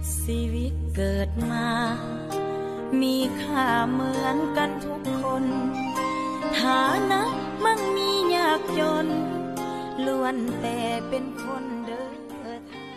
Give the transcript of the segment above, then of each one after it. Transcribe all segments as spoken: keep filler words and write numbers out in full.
ชีวิตเกิดมามีค่าเหมือนกันทุกคนฐานะมั่งมียากจนล้วนแต่เป็นคนเดินทาง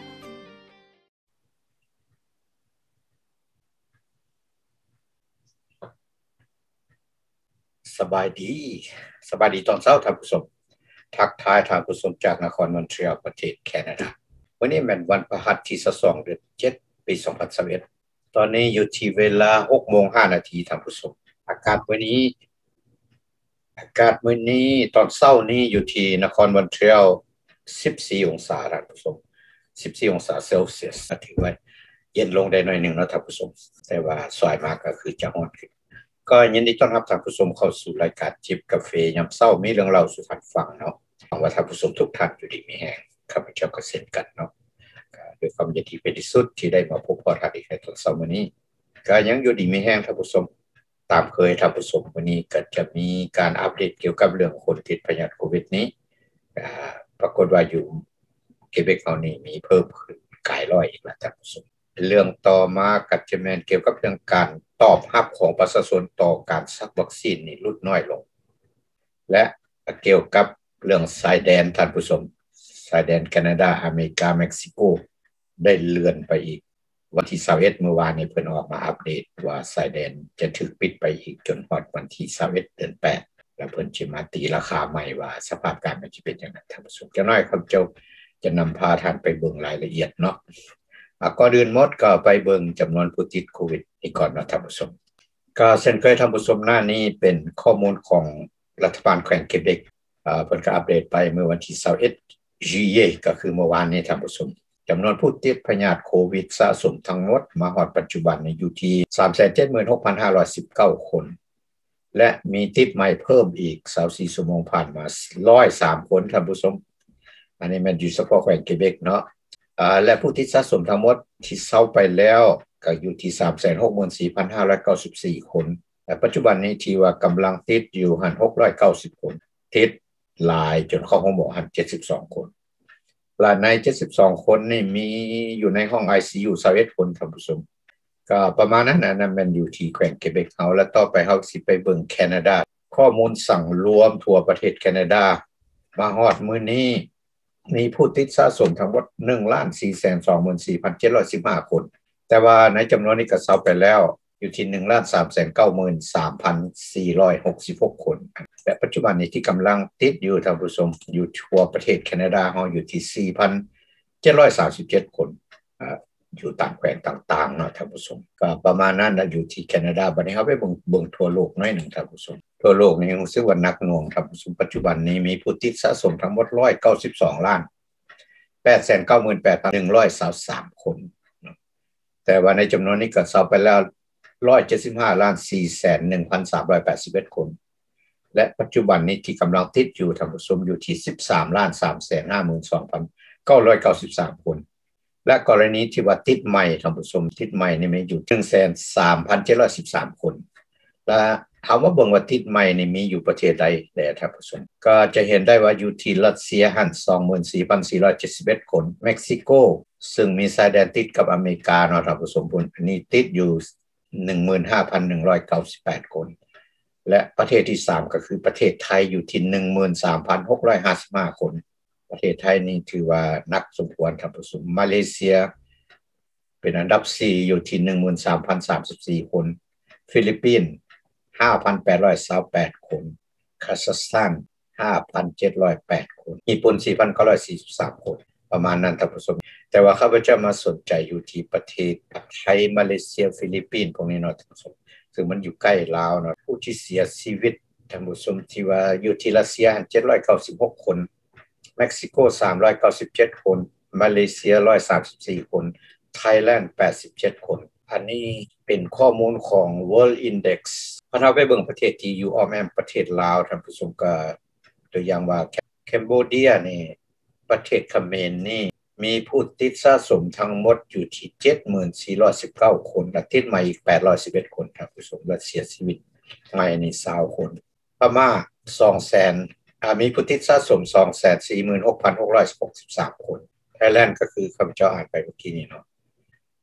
สบายดีสบายดีตอนเช้าท่านผู้ชมทักทายท่านผู้ชมจากนครมอนทรีออลประเทศแคนาดาวันนี้เป็นวันพฤหัสที่สองเดือนเจ็ดปีสองพันยี่สิบเอ็ดตอนนี้อยู่ที่เวลา หกโมงห้านาทีท่านผู้ชมอากาศวันนี้อากาศวันนี้ตอนเช้านี้อยู่ที่นครมอนทรีออลสิบสี่องศาท่านผู้ชมสิบสี่องศาเซลเซียสถือว่าเย็นลงได้หน่อยนึงนะท่านผู้ชมแต่ว่าสายมากก็คือจะร้อนขึ้นก็ยินดีต้อนรับท่านผู้ชมเข้าสู่รายการจิบกาแฟยามเช้ามีเรื่องเล่าสู่ท่านฟังเนาะหวังว่าท่านผู้ชมทุกท่านอยู่ดีมีแรงข้าพเจ้าก็เช่นกันเนาะด้วยความยินดีเป็นที่สุดที่ได้มาพบปะท่านอีกในตอนเช้าวันนี้ก็ยังอยู่ดีมีแรงท่านผู้ชมตามเคยท่านผู้ชมวันนี้ก็จะมีการอัปเดตเกี่ยวกับเรื่องคนติดพยาธิโควิดนี้ปรากฏว่าอยู่เกเบกเฮานี่มีเพิ่มขึ้นกายร้อยอีกแล้วท่านผู้ชมเรื่องต่อมาก็จะแม่นเกี่ยวกับเรื่องการตอบรับของประชาชนต่อการซักวัคซีนนี่ลดน้อยลงและเกี่ยวกับเรื่องชายแดนท่านผู้ชมชายแดนแคนาดาอเมริกาเม็กซิโกได้เลื่อนไปอีกวันที่ยี่สิบเอ็ดเมื่อวานนี้เพิ่นออกมาอัปเดตว่าชายแดนจะถูกปิดไปอีกจนฮอดวันที่ยี่สิบเอ็ดเดือนแปดแล้วเพิ่นสิมาตีราคาใหม่ว่าสภาพการมันจะเป็นจังได๋ท่านผู้ชมจักหน่อยครับเจ้าจะนำพาท่านไปเบิ่งรายละเอียดเนาะก่อนอื่นหมดก็ไปเบิ่งจำนวนผู้ติดโควิดอีกก่อนนะท่านผู้ชมก็เช่นเคยท่านผู้ชมหน้านี้เป็นข้อมูลของรัฐบาลแขวงเคเบกอ่าเพิ่นก็อัปเดตไปเมื่อวันที่ยี่สิบเอ็ด juillet ก็คือเมื่อวานนี้ท่านผู้ชมจำนวนผู้ติดพยาธิโควิดสะสมทั้งหมดมาฮอดปัจจุบันนี้อยู่ที่ สามแสนเจ็ดหมื่นหกพันห้าร้อยสิบเก้า คนและมีติดใหม่เพิ่มอีกยี่สิบสี่ชั่วโมงผ่านมาหนึ่งร้อยสามคนท่านผู้ชมอันนี้มันอยู่เฉพาะแขวงเคเบกเนาะอ่าและผู้ติดสะสมทั้งหมดที่เซาไปแล้วก็อยู่ที่ สามแสนหกหมื่นสี่พันห้าร้อยเก้าสิบสี่ คนแต่ปัจจุบันนี้ที่ว่ากำลังติดอยู่หันหกร้อยเก้าสิบคนติดหลายจนเข้าห้องหมอหันเจ็ดสิบสองคนและในเจ็ดสิบสองคนนี่มีอยู่ในห้อง ไอ ซี ยู ยี่สิบเอ็ดคนท่านผู้ชมก็ประมาณนั้นนะนั่นมันอยู่ที่แขวงเคเบกเฮาแล้วต่อไปเฮาสิไปเบิ่งแคนาดาข้อมูลสั่งรวมทั่วประเทศแคนาดามาฮอดมื้อนี้มีผู้ติดสะสมทั้งหมด หนึ่งล้านสี่แสนสองหมื่นสี่พันเจ็ดร้อยสิบห้า คนแต่ว่าในจำนวนนี้ก็เซาไปแล้วอยู่ที่ หนึ่งล้านสามแสนเก้าหมื่นสามพันสี่ร้อยหกสิบหก คนและปัจจุบันนี้ที่กำลังติดอยู่ท่านผู้ชมอยู่ทั่วประเทศแคนาดาเฮาอยู่ที่ สี่พันเจ็ดร้อยสามสิบเจ็ด คนอ่าอยู่ตามแขวงต่างๆเนาะท่านผู้ชมก็ประมาณนั้นนะอยู่ที่แคนาดาบัดนี้เฮาไปเบิ่งเบิ่งทั่วโลกหน่อยนึงท่านผู้ชมทั่วโลกนี่รู้สึกว่าหนักหน่วงท่านผู้ชมปัจจุบันนี้มีผู้ติดสะสมทั้งหมดหนึ่งร้อยเก้าสิบสองล้านแปดแสนเก้าหมื่นแปดพันหนึ่งร้อยยี่สิบสาม คนแต่ว่าในจำนวนนี้ก็เซาไปแล้วหนึ่งร้อยเจ็ดสิบห้าล้านสี่แสนหนึ่งพันสามร้อยแปดสิบเอ็ด คนและปัจจุบันนี้ที่กำลังติดอยู่ท่านผู้ชมอยู่ที่สิบสามล้านสามแสนห้าหมื่นสองพันเก้าร้อยเก้าสิบสาม คนและกรณีที่ว่าติดใหม่ท่านผู้ชมติดใหม่นี่มีอยู่ หนึ่งแสนสามพันเจ็ดร้อยสิบสาม คนและถามว่าเบิ่งว่าติดใหม่นี่มีอยู่ประเทศใดแลท่านผู้ชมก็จะเห็นได้ว่าอยู่ที่รัสเซียหั้น สองหมื่นสี่พันสี่ร้อยเจ็ดสิบเอ็ด คนเม็กซิโกซึ่งมีชายแดนติดกับอเมริกาเนาะท่านผู้ชมพุ่นอันนี้ติดอยู่ หนึ่งหมื่นห้าพันหนึ่งร้อยเก้าสิบแปด คนและประเทศที่สามก็คือประเทศไทยอยู่ที่ หนึ่งหมื่นสามพันหกร้อยห้าสิบห้า คนประเทศไทยนี่ถือว่านักสมควรท่านผู้ชมมาเลเซียเป็นอันดับสี่อยู่ที่ หนึ่งหมื่นสามพันสามสิบสี่ คนฟิลิปปินส์ห้าพันแปดร้อยยี่สิบแปด คนคาซัคสถาน ห้าพันเจ็ดร้อยแปด คนญี่ปุ่น สี่พันเก้าร้อยสี่สิบสาม คนประมาณนั้นท่านผู้ชมแต่ว่าข้าพเจ้ามาสนใจอยู่ที่ประเทศไทยมาเลเซียฟิลิปปินส์พวกนี้เนาะท่านผู้ชมซึ่งมันอยู่ใกล้ลาวเนาะผู้ที่เสียชีวิตท่านผู้ชมที่ว่าอยู่ที่รัสเซียเจ็ดร้อยเก้าสิบหก คนเม็กซิโกสามร้อยเก้าสิบเจ็ด คนมาเลเซียหนึ่งร้อยสามสิบสี่ คนไทยแลนด์แปดสิบเจ็ด คนอันนี้เป็นข้อมูลของ World Index พอเราไปเบิ่งประเทศที่อยู่อ้อมแอมประเทศลาวท่านผู้ชมก็ตัวอย่างว่าแคนเบเดียนี่ประเทศเขมรนี่มีผู้ติดสะสมทั้งหมดอยู่ที่ เจ็ดหมื่นสี่ร้อยสิบเก้า คนและติดใหม่อีกแปดร้อยสิบเอ็ด คนท่านผู้ชมและเสียชีวิตใหม่นี่ยี่สิบคนพม่า สองแสน อ่ามีผู้ติดสะสม สองแสนสี่หมื่นหกพันหกร้อยหกสิบสาม คนไทยแลนด์ก็คือข้าพเจ้าอ่านไปเมื่อกี้นี้เนาะ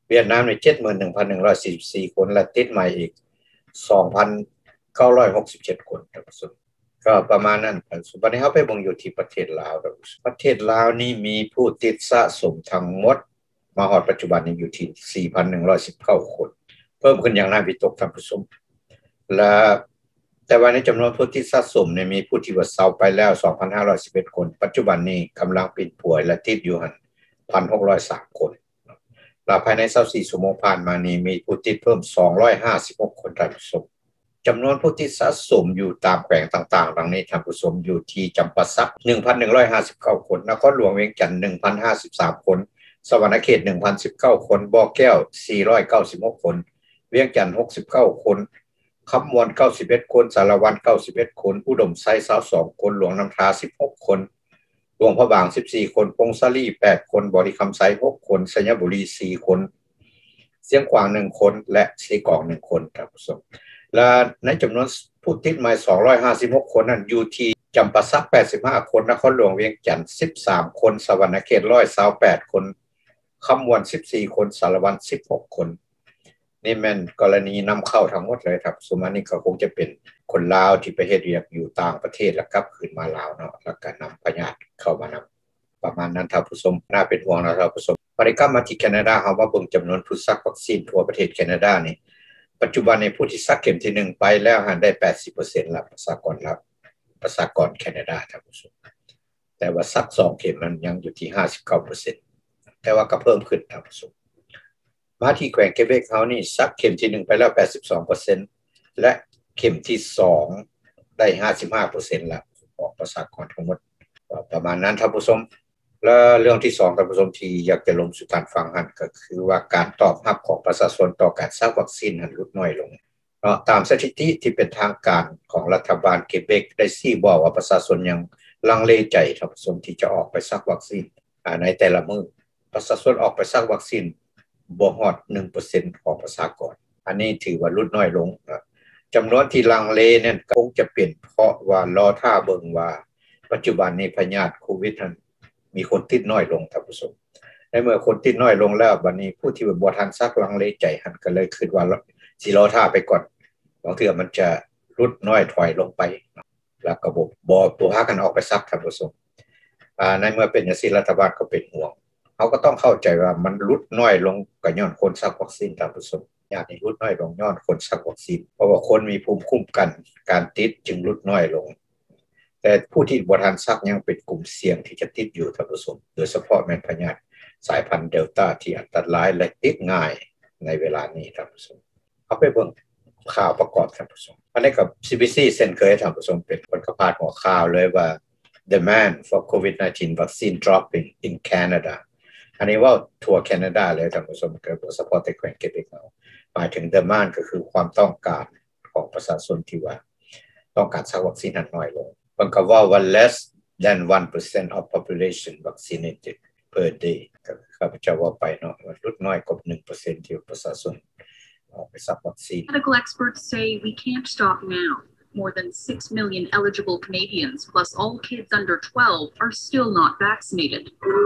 เวียดนามใน เจ็ดหมื่นหนึ่งพันหนึ่งร้อยสี่สิบสี่ คนและติดใหม่อีก สองพันเก้าร้อยหกสิบเจ็ด คนท่านผู้ชมก็ประมาณนั้นสุดท้ายนี้เฮาไปเบิ่งอยู่ที่ประเทศลาวประเทศลาวนี่มีผู้ติดสะสมทั้งหมดมาฮอดปัจจุบันนี้อยู่ที่ สี่พันหนึ่งร้อยสิบเก้า คนเพิ่มขึ้นอย่างน่าวิตกท่านผู้ชมและแต่ว่าในจำนวนผู้ที่สะสมเนี่ยมีผู้ที่ว่าเศร้าไปแล้ว สองพันห้าร้อยสิบเอ็ด คนปัจจุบันนี้กำลังเป็นป่วยและติดอยู่หั่น หนึ่งพันหกร้อยสาม คนและภายในยี่สิบสี่ชั่วโมงผ่านมานี้มีผู้ติดเพิ่มสองร้อยห้าสิบหกคนท่านผู้ชมจำนวนผู้ที่สะสมอยู่ตามแขวงต่างๆดังนี้ท่านผู้ชมอยู่ที่จำปาสัก หนึ่งพันหนึ่งร้อยห้าสิบเก้า คนนครหลวงเวียงจันทน์ หนึ่งพันห้าสิบสาม คนสวรรณเขต หนึ่งพันสิบเก้า คนบ่อแก้ว สี่ร้อยเก้าสิบหก คนเวียงจันทน์ หกสิบเก้า คนคำมวลเก้าสิบเอ็ด คนสารวันเก้าสิบเอ็ด คนอุดมไซยี่สิบสอง คนหลวงน้ำทาสิบหก คนหลวงพระบางสิบสี่ คนปงสาลีแปด คนบริคำไซหก คนสัญบุรีสี่ คนเสียงขวางหนึ่งคนและสีกองหนึ่งคนท่านผู้ชมและในจำนวนผู้ติดใหม่สองร้อยห้าสิบหกคนนั้นอยู่ที่จำปาสักแปดสิบห้า คนนครหลวงเวียงจันทน์สิบสาม คนสวรรณเขตหนึ่งร้อยยี่สิบแปด คนคำมวลสิบสี่ คนสารวันสิบหก คนนี่แม่นกรณีนำเข้าทั้งหมดเลยครับสมัยนี้ก็คงจะเป็นคนลาวที่ไปเฮ็ดเวียกอยู่ต่างประเทศแล้วกลับคืนมาลาวเนาะแล้วก็นำพยาธิเข้ามานำประมาณนั้นท่านผู้ชมน่าเป็นห่วงนะท่านผู้ชมบริกรรมมาที่แคนาดาเฮามาเบิ่งจำนวนผู้ซักวัคซีนทั่วประเทศแคนาดานี่ปัจจุบันในผู้ที่ซักเข็มที่หนึ่งไปแล้วหันได้ แปดสิบเปอร์เซ็นต์ แล้วประชากรแล้วประชากรแคนาดาท่านผู้ชมแต่ว่าซักสองเข็มนั้นยังอยู่ที่ ห้าสิบเก้าเปอร์เซ็นต์ แต่ว่าก็เพิ่มขึ้นท่านผู้ชมมาที่แขวงเกเบกเฮานี่ซักเข็มที่หนึ่งไปแล้ว แปดสิบสองเปอร์เซ็นต์ และเข็มที่สองได้ ห้าสิบห้าเปอร์เซ็นต์ แล้วของประชากรทั้งหมดประมาณนั้นท่านผู้ชมและเรื่องที่สองท่านผู้ชมที่อยากจะลงสู่การฟังหันก็คือว่าการตอบรับของประชาชนต่อการซักวัคซีนนั้นลดน้อยลงเนาะตามสถิติที่เป็นทางการของรัฐบาลเกเบกได้ชี้บอกว่าประชาชนยังลังเลใจท่านผู้ชมที่จะออกไปซักวัคซีนในแต่ละมื้อประชาชนออกไปซักวัคซีนบ่ฮอด หนึ่งเปอร์เซ็นต์ ของประชากรอันนี้ถือว่าลดน้อยลงจำนวนที่ลังเลนั่นคงจะเป็นเพราะว่ารอท่าเบิ่งว่าปัจจุบันนี้พยาธิโควิดนั้นมีคนติดน้อยลงท่านผู้ชมในเมื่อคนติดน้อยลงแล้วบัดนี้ผู้ที่บ่ทันซักลังเลใจหันก็เลยคิดว่าสิรอท่าไปก่อนบางเทื่อมันจะลดน้อยถอยลงไปแล้วก็บ่บ่บ่พากันออกไปซักท่านผู้ชมอ่าในเมื่อเป็นจังซี่รัฐบาลก็เป็นห่วงเขาก็ต้องเข้าใจว่ามันลดน้อยลงก็ย้อนคนซักวัคซีนท่านผู้ชมญาติลดน้อยลงย้อนคนซักวัคซีนเพราะว่าคนมีภูมิคุ้มกันการติดจึงลดน้อยลงแต่ผู้ที่บ่ทันซักยังเป็นกลุ่มเสี่ยงที่จะติดอยู่ท่านผู้ชมโดยเฉพาะแม่นพยาธิสายพันธุ์เดลต้าที่อันตรายและติดง่ายในเวลานี้ท่านผู้ชมเอาไปเบิ่งข่าวประกอบท่านผู้ชมอันนี้กับ ซี บี ซี เช่นเคยท่านผู้ชมเป็นคนก็พาดหัวข่าวเลยว่า demand for โควิด nineteen vaccine dropping in Canada อันนี้ว่าทั่วแคนาดาเลยท่านผู้ชมเกิดเฉพาะแต่แขวงเกเบกเอาหมายถึง demand ก็คือความต้องการของประชาชนที่ว่าต้องการซักวัคซีนนั้นน้อยลงมันก็ว่าว่า less than one percent of population vaccinated per day ก็ข้าพเจ้าว่าไปเนาะลดน้อยกว่า หนึ่งเปอร์เซ็นต์ ที่ประชาชนออกไปซักวัคซีน Medical experts say we can't stop now. More than six million eligible Canadians, plus all kids under twelve, are still not vaccinated.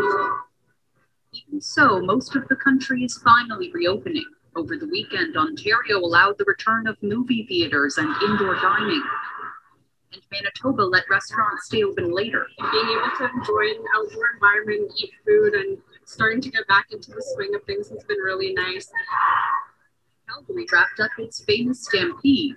Even so, most of the country is finally reopening. Over the weekend, Ontario allowed the return of movie theaters and indoor dining. And Manitoba let restaurants stay open later. Being able to enjoy an outdoor environment, eat food, and starting to get back into the swing of things has been really nice. Calgary wrapped up its famous Stampede.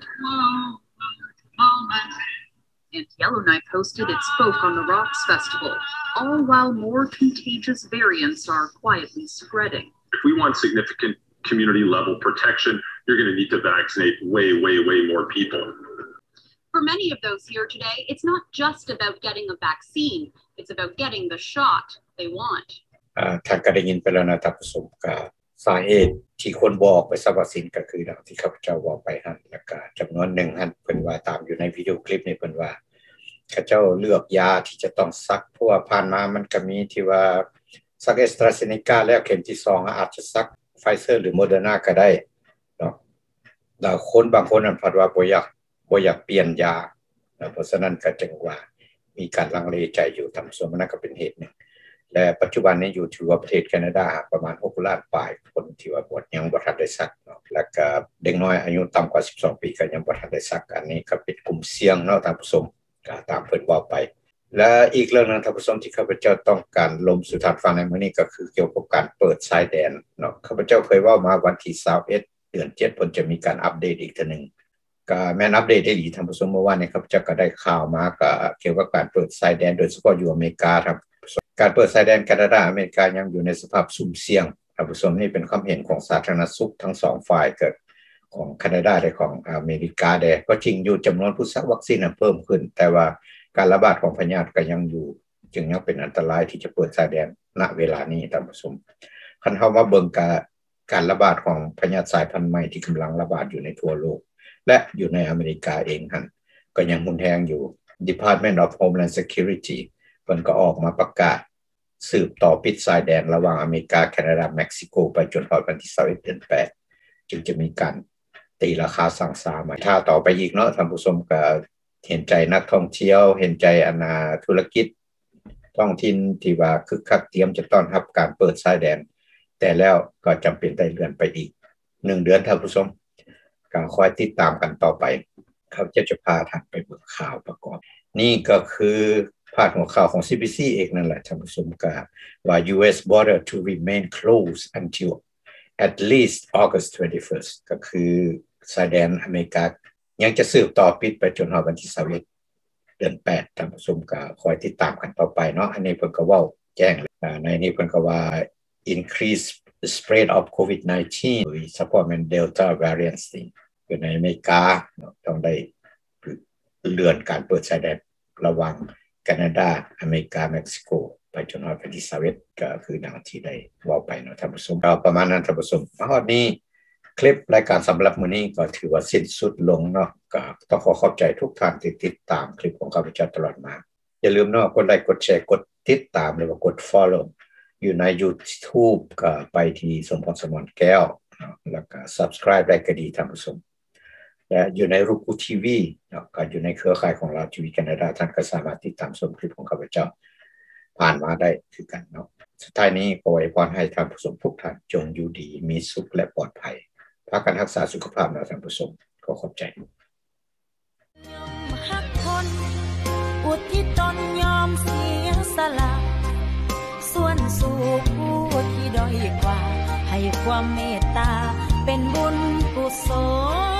And Yellowknife hosted its Folk on the Rocks Festival, all while more contagious variants are quietly spreading. If we want significant community-level protection, you're going to need to vaccinate way, way, way more people. For many of those here today, it's not just about getting a vaccine. It's about getting the shot they want. อ่าท่านก็ได้ยินไปแล้วนะท่านผู้ชมก็สาเหตุที่คนบ่ออกไปซักวัคซีนก็คือดังที่ข้าพเจ้าบอกไปหั่นแล้วก็จำนวนหนึ่งหั่นเพิ่นว่าตามอยู่ในวิดีโอคลิปนี้เพิ่นว่าเขาเจ้าเลือกยาที่จะต้องซักเพราะว่าผ่านมามันก็มีที่ว่าซัก AstraZeneca แล้วเข็มที่สองอาจจะซัก Pfizer หรือ Moderna ก็ได้เนาะแล้วคนบางคนนั้นพัดว่าบ่อยากบ่อยากเปลี่ยนยาเพราะฉะนั้นก็จึงว่ามีการลังเลใจอยู่ทำส่วนนั้นก็เป็นเหตุหนึ่งและปัจจุบันนี้อยู่ถือว่าประเทศแคนาดาประมาณหกล้านปลายคนที่ว่าบวชยังบ่ทันได้ซักเนาะแล้วก็เด็กน้อยอายุต่ำกว่าสิบสองปีก็ยังบ่ทันได้ซักอันนี้ก็เป็นกลุ่มเสี่ยงเนาะท่านผู้ชมก็ตามเพิ่นว่าไปและอีกเรื่องนึงท่านผู้ชมที่ข้าพเจ้าต้องการลมสู่ท่านฟังในมื้อนี้ก็คือเกี่ยวกับการเปิดชายแดนเนาะข้าพเจ้าเคยเว้ามาวันที่ยี่สิบเอ็ดเดือนเจ็ดเพิ่นจะมีการอัปเดตอีกเทื่อนึงก็แม่นอัปเดตได้ดีท่านผู้ชมเมื่อวานนี้ข้าพเจ้าก็ได้ข่าวมาก็เกี่ยวกับการเปิดชายแดนโดยเฉพาะอยู่อเมริกาครับการเปิดชายแดนแคนาดาอเมริกายังอยู่ในสภาพสุ่มเสี่ยงท่านผู้ชมนี่เป็นความเห็นของสาธารณสุขทั้งสองฝ่ายเกิดของแคนาดาและของอเมริกาได้ก็จริงอยู่จำนวนผู้ซักวัคซีนเพิ่มขึ้นแต่ว่าการระบาดของพยาธิก็ยังอยู่จึงยังเป็นอันตรายที่จะเปิดชายแดนณเวลานี้ท่านผู้ชมคันเฮามาเบิ่งการการระบาดของพยาธิสายพันธุ์ใหม่ที่กำลังระบาดอยู่ในทั่วโลกและอยู่ในอเมริกาเองหั่นก็ยังรุนแรงอยู่ Department of Homeland Security เพิ่นก็ออกมาประกาศสืบต่อปิดชายแดนระหว่างอเมริกาแคนาดาเม็กซิโกไปจนถึงวันที่ยี่สิบเอ็ดเดือนแปดจึงจะมีการตีราคาสั่งซาใหม่ถ้าต่อไปอีกเนาะท่านผู้ชมก็เห็นใจนักท่องเที่ยวเห็นใจอนาธุรกิจท้องถิ่นที่ว่าคึกคักเตรียมจะต้อนรับการเปิดชายแดนแต่แล้วก็จำเป็นได้เลื่อนไปอีกหนึ่งเดือนท่านผู้ชมก็คอยติดตามกันต่อไปเขาจะจะพาท่านไปเบิ่งข่าวประกอบนี่ก็คือพาดหัวข่าวของ ซี บี ซี เองนั่นแหละท่านผู้ชมก็ว่า ยู เอส border to remain closed until at least August twenty-first ก็คือชายแดนอเมริกายังจะสืบต่อปิดไปจนถึงวันที่ยี่สิบเอ็ดเดือนแปดท่านผู้ชมก็คอยติดตามกันต่อไปเนาะอันนี้เพิ่นก็เว้าแจ้งในนี้เพิ่นก็ว่า increase the spread of โควิด nineteen เฉพาะมัน Delta variant อยู่ในอเมริกาต้องได้เลื่อนการเปิดชายแดนระหว่างแคนาดาอเมริกาเม็กซิโกไปจนถึงวันที่ยี่สิบเอ็ดก็คือดังที่ได้เว้าไปเนาะท่านผู้ชมประมาณนั้นท่านผู้ชมมาฮอดนี้คลิปรายการสำหรับมื้อนี้ก็ถือว่าสิ้นสุดลงเนาะก็ต้องขอขอบใจทุกท่านที่ติดตามคลิปของข้าพเจ้าตลอดมาอย่าลืมเนาะกดไลค์กดแชร์กดติดตามหรือว่ากด follow อยู่ใน YouTube ก็ไปที่สมพรสมรแก้วแล้วก็ subscribe ได้ก็ดีท่านผู้ชมและอยู่ในรูปกูทีวีเนาะก็อยู่ในเครือข่ายของเราทีวีแคนาดาท่านก็สามารถติดตามชมคลิปของข้าพเจ้าผ่านมาได้คือกันเนาะสุดท้ายนี้ขออวยพรให้ท่านผู้ชมทุกท่านจงอยู่ดีมีสุขและปลอดภัยพากันรักษาสุขภาพนะท่านผู้ชมขอขอบใจฮักคนอุทิศตนยอมเสียสละส่วนสู่ผู้ที่ด้อยกว่าให้ความเมตตาเป็นบุญกุศล